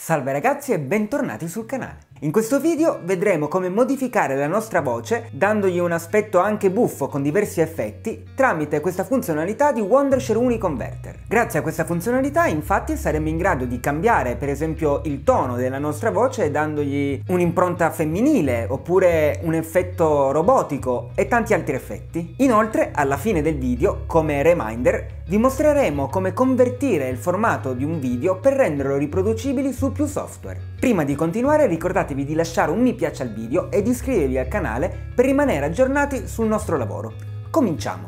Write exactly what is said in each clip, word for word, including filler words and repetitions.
Salve ragazzi e bentornati sul canale. In questo video vedremo come modificare la nostra voce dandogli un aspetto anche buffo con diversi effetti tramite questa funzionalità di Wondershare Uniconverter. Grazie a questa funzionalità infatti saremo in grado di cambiare per esempio il tono della nostra voce dandogli un'impronta femminile oppure un effetto robotico e tanti altri effetti. Inoltre alla fine del video, come reminder, vi mostreremo come convertire il formato di un video per renderlo riproducibili su più software. Prima di continuare ricordatevi di lasciare un mi piace al video e di iscrivervi al canale per rimanere aggiornati sul nostro lavoro. Cominciamo!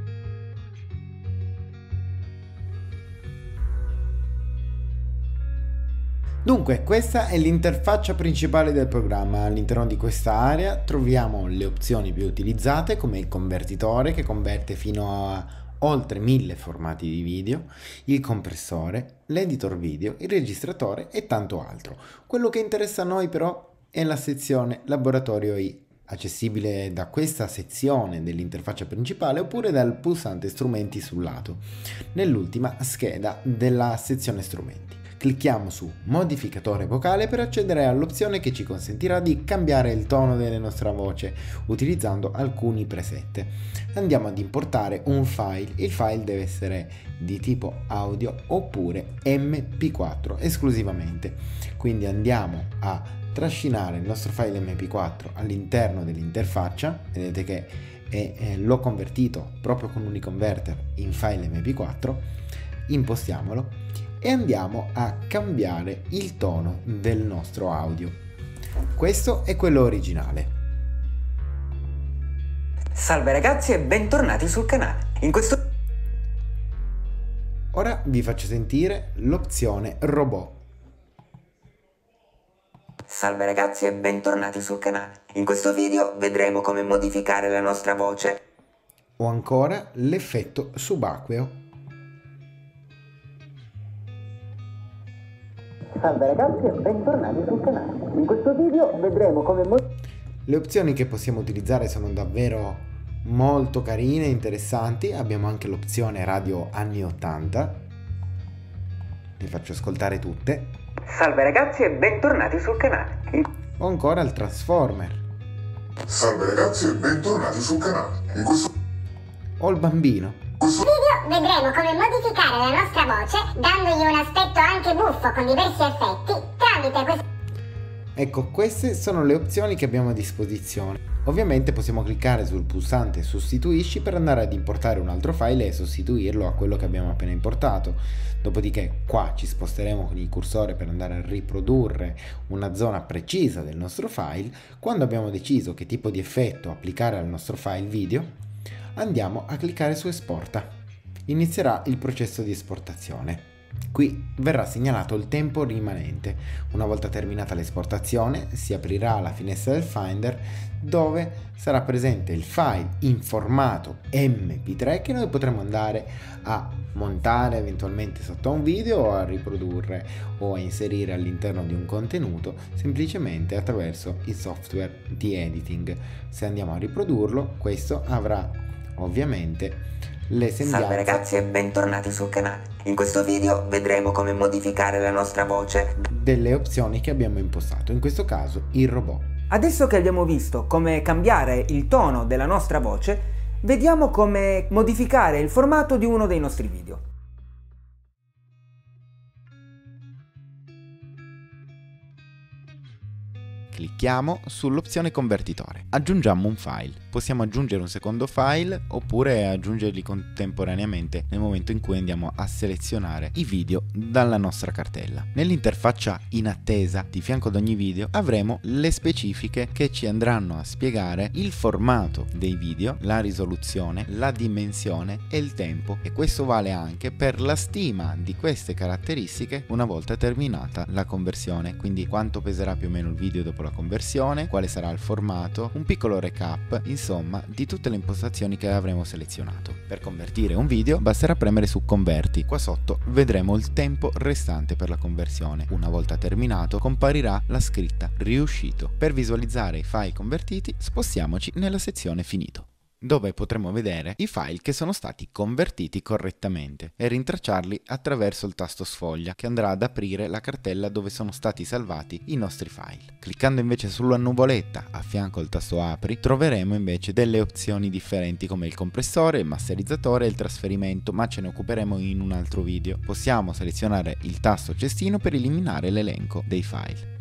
Dunque, questa è l'interfaccia principale del programma. All'interno di questa area troviamo le opzioni più utilizzate come il convertitore che converte fino a oltre mille formati di video, il compressore, l'editor video, il registratore e tanto altro. Quello che interessa a noi però è la sezione laboratorio I, accessibile da questa sezione dell'interfaccia principale oppure dal pulsante strumenti sul lato, nell'ultima scheda della sezione strumenti. Clicchiamo su modificatore vocale per accedere all'opzione che ci consentirà di cambiare il tono della nostra voce utilizzando alcuni preset. Andiamo ad importare un file, il file deve essere di tipo audio oppure M P quattro esclusivamente, quindi andiamo a trascinare il nostro file M P quattro all'interno dell'interfaccia, vedete che è, eh, l'ho convertito proprio con Uniconverter in file M P quattro, impostiamolo e andiamo a cambiare il tono del nostro audio. Questo è quello originale. Salve ragazzi e bentornati sul canale. In questo Ora vi faccio sentire l'opzione robot. Salve ragazzi e bentornati sul canale. In questo video vedremo come modificare la nostra voce. O ancora l'effetto subacqueo. Salve ragazzi e bentornati sul canale. In questo video vedremo come Le opzioni che possiamo utilizzare sono davvero molto carine e interessanti. Abbiamo anche l'opzione radio anni ottanta. Le faccio ascoltare tutte. Salve ragazzi e bentornati sul canale. In... O ancora il transformer. Salve ragazzi e bentornati sul canale. In questo O il bambino. Video vedremo come modificare la nostra voce dandogli un aspetto anche buffo con diversi effetti tramite questo. Ecco, queste sono le opzioni che abbiamo a disposizione. Ovviamente possiamo cliccare sul pulsante sostituisci per andare ad importare un altro file e sostituirlo a quello che abbiamo appena importato. Dopodiché qua ci sposteremo con il cursore per andare a riprodurre una zona precisa del nostro file. Quando abbiamo deciso che tipo di effetto applicare al nostro file video, andiamo a cliccare su esporta. Inizierà il processo di esportazione. Qui verrà segnalato il tempo rimanente. Una volta terminata l'esportazione si aprirà la finestra del Finder dove sarà presente il file in formato M P tre che noi potremo andare a montare eventualmente sotto a un video o a riprodurre o a inserire all'interno di un contenuto semplicemente attraverso il software di editing. Se andiamo a riprodurlo, questo avrà ovviamente le sembianze. Salve ragazzi e bentornati sul canale. In questo video vedremo come modificare la nostra voce delle opzioni che abbiamo impostato, in questo caso il robot. Adesso che abbiamo visto come cambiare il tono della nostra voce, vediamo come modificare il formato di uno dei nostri video. Clicchiamo sull'opzione convertitore, aggiungiamo un file, possiamo aggiungere un secondo file oppure aggiungerli contemporaneamente nel momento in cui andiamo a selezionare i video dalla nostra cartella. Nell'interfaccia in attesa di fianco ad ogni video avremo le specifiche che ci andranno a spiegare il formato dei video, la risoluzione, la dimensione e il tempo, e questo vale anche per la stima di queste caratteristiche una volta terminata la conversione, quindi quanto peserà più o meno il video dopo la conversione, quale sarà il formato, un piccolo recap, insomma di tutte le impostazioni che avremo selezionato. Per convertire un video basterà premere su converti, qua sotto vedremo il tempo restante per la conversione. Una volta terminato comparirà la scritta riuscito. Per visualizzare i file convertiti spostiamoci nella sezione finito. dove potremo vedere i file che sono stati convertiti correttamente e rintracciarli attraverso il tasto sfoglia, che andrà ad aprire la cartella dove sono stati salvati i nostri file. Cliccando invece sulla nuvoletta a fianco al tasto apri, troveremo invece delle opzioni differenti come il compressore, il masterizzatore e il trasferimento, ma ce ne occuperemo in un altro video. Possiamo selezionare il tasto cestino per eliminare l'elenco dei file.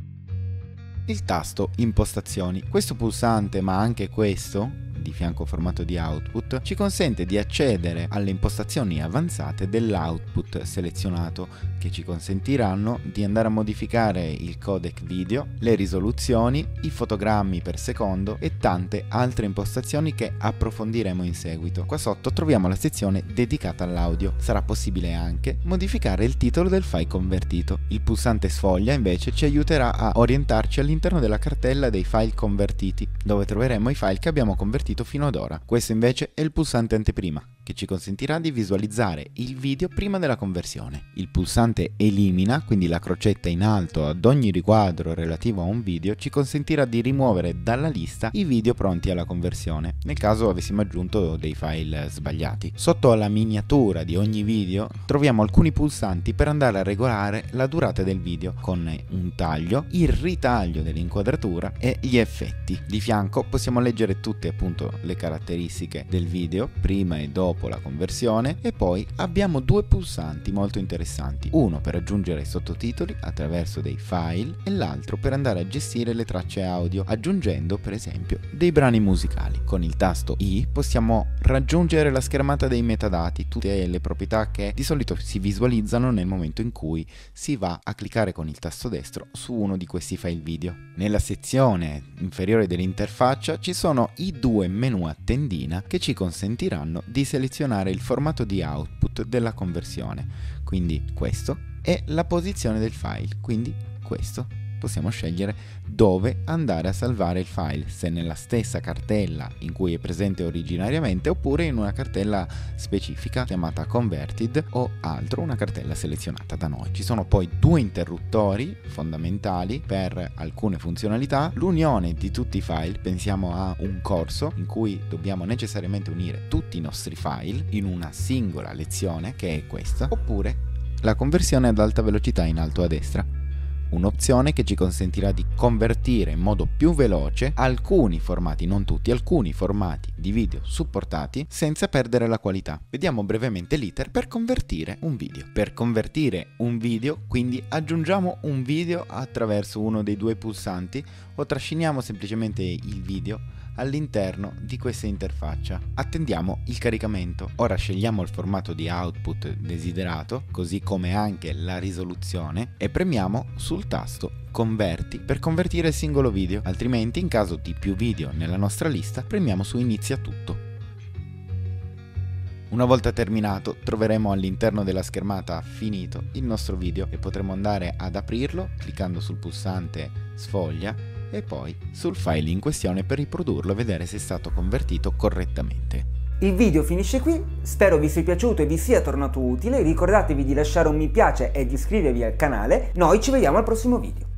Il tasto impostazioni. Questo pulsante, ma anche questo di fianco formato di output, ci consente di accedere alle impostazioni avanzate dell'output selezionato, che ci consentiranno di andare a modificare il codec video, le risoluzioni, i fotogrammi per secondo e tante altre impostazioni che approfondiremo in seguito. Qua sotto troviamo la sezione dedicata all'audio. Sarà possibile anche modificare il titolo del file convertito. Il pulsante sfoglia invece ci aiuterà a orientarci all'interno della cartella dei file convertiti, dove troveremo i file che abbiamo convertito fino ad ora. Questo invece è il pulsante anteprima, che ci consentirà di visualizzare il video prima della conversione. Il pulsante elimina, quindi la crocetta in alto ad ogni riquadro relativo a un video, ci consentirà di rimuovere dalla lista i video pronti alla conversione, nel caso avessimo aggiunto dei file sbagliati. Sotto alla miniatura di ogni video troviamo alcuni pulsanti per andare a regolare la durata del video, con un taglio, il ritaglio dell'inquadratura e gli effetti. Di fianco possiamo leggere tutte appunto le caratteristiche del video prima e dopo la conversione, e poi abbiamo due pulsanti molto interessanti, uno per aggiungere i sottotitoli attraverso dei file e l'altro per andare a gestire le tracce audio aggiungendo per esempio dei brani musicali. Con il tasto I possiamo raggiungere la schermata dei metadati, tutte le proprietà che di solito si visualizzano nel momento in cui si va a cliccare con il tasto destro su uno di questi file video. Nella sezione inferiore dell'interfaccia ci sono i due menu a tendina che ci consentiranno di selezionare il formato di output della conversione, quindi questo, e la posizione del file, quindi questo. Possiamo scegliere dove andare a salvare il file, se nella stessa cartella in cui è presente originariamente oppure in una cartella specifica chiamata converted o altro, una cartella selezionata da noi. Ci sono poi due interruttori fondamentali per alcune funzionalità: l'unione di tutti i file. Pensiamo a un corso in cui dobbiamo necessariamente unire tutti i nostri file in una singola lezione, che è questa, oppure la conversione ad alta velocità in alto a destra. Un'opzione che ci consentirà di convertire in modo più veloce alcuni formati, non tutti, alcuni formati di video supportati senza perdere la qualità. Vediamo brevemente l'iter per convertire un video. Per convertire un video, quindi aggiungiamo un video attraverso uno dei due pulsanti o trasciniamo semplicemente il video all'interno di questa interfaccia. Attendiamo il caricamento. Ora scegliamo il formato di output desiderato, così come anche la risoluzione, e premiamo sul tasto converti per convertire il singolo video, altrimenti in caso di più video nella nostra lista premiamo su inizia tutto. Una volta terminato troveremo all'interno della schermata finito il nostro video e potremo andare ad aprirlo cliccando sul pulsante sfoglia e poi sul file in questione per riprodurlo e vedere se è stato convertito correttamente. Il video finisce qui, spero vi sia piaciuto e vi sia tornato utile, ricordatevi di lasciare un mi piace e di iscrivervi al canale, noi ci vediamo al prossimo video.